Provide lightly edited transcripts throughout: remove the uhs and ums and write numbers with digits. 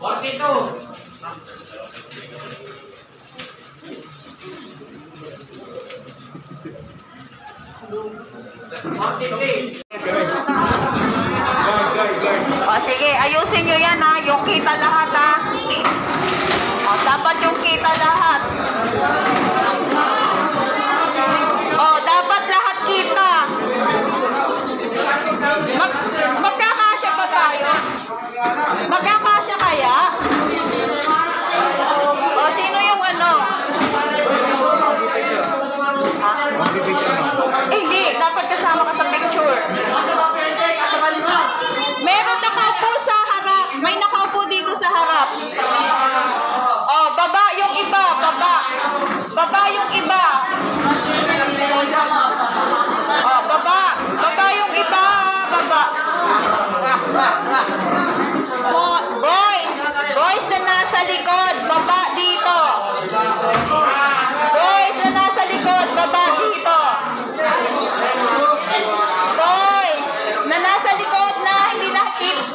O sige, ayusin nyo yan ha, yung kita lahat ha. O, dapat yung kita lahat. O, dapat lahat kita. Magkakasya ba tayo? Magkakasya kaya? O, sino yung ano? Hindi, dapat kasama ka sa picture. Meron nakaupo sa harap. May nakaupo dito sa harap. Oh, baba yung iba, baba. Baba yung iba. Oh, baba. Baba yung iba, baba. Oh, boys. Boys na nasa likod, baba dito. Boys na nasa likod, baba dito. Boys na nasa likod na hindi nakikita.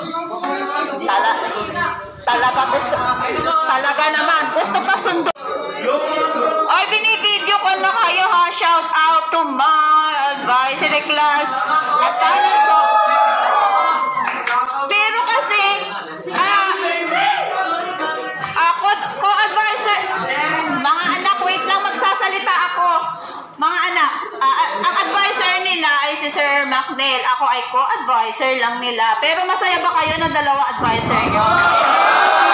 Talaga naman. Gusto pa sundo. Ay, binibideo ko na kayo ha. Shout out to my advisory class. At so, pero kasi, ako, co-advisor, mga anak, wait lang, magsasalita ako. Mga anak, ang advisor nila ay si Sir Macnel. Ako ay co-advisor lang nila. Pero masaya ba kayo ng dalawa advisor nyo?